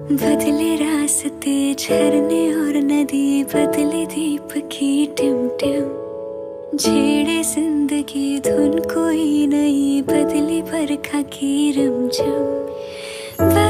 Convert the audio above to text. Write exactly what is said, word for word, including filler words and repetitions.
बदले रास्ते झरने और नदी, बदले दीप की टिम टिम। छेड़े जिंदगी धुन कोई नई, बदली बरखा की रिमझिम।